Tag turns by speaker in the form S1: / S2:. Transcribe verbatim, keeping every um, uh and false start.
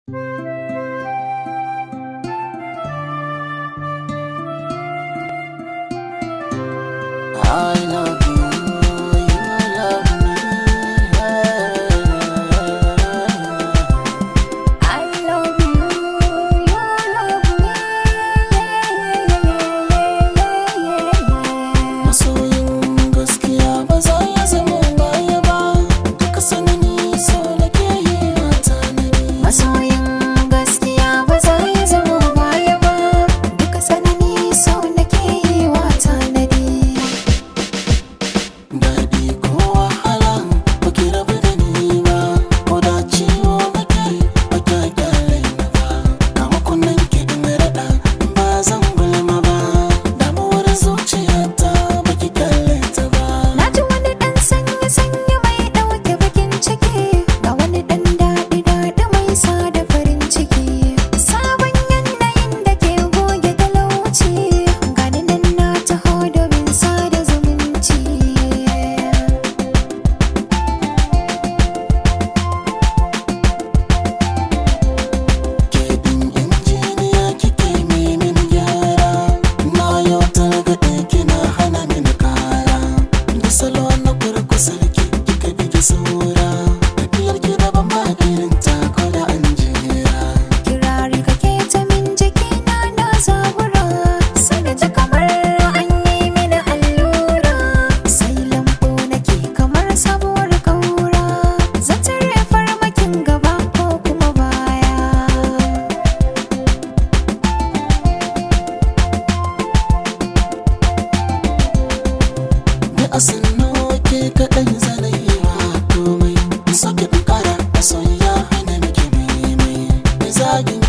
S1: I love you, you love me. I love you, you love me. Masoyin gaskiya ba za ya zama baya ba. Duka sanani so nake yi wa tanadi. Masoyin gaskiya ba za ya zama baya ba. Duka sanani so nake yi wa tanadi. Daɗi ko wahala baki rabu da ni ba, ko da ciwo nake baki kyale ni ba. Kama kunnen ki in raɗa ba zan gulma ba, damuwar zuciyata baki kyale ta ba. Na ji wani ɗan sanyi-sanyi mai ɗauke bakin ciki, ga wani ɗan daɗi-daɗi mai sa da farin ciki. Sabon yanayin da ke goge talauci, gani nan na taho domin sada zumunci. Keɗin injiniya kike mai min gyara, na yau targaɗe kina hana min kara. Da salo na kurkusarki kika bige saura, tafiyar ki daban ba irin tako da an jera. Kirari kake ta min jikina na zabura, sai na ji kamar an yi mini allura. Sai lambu nake kamar sabuwar kaura, zan tare farmakin gaba ko kuma baya. Ni a sannu ke kaɗai zanayi wa komai, in soke in ƙara a soyayya hana miki mai mai. Mai zagin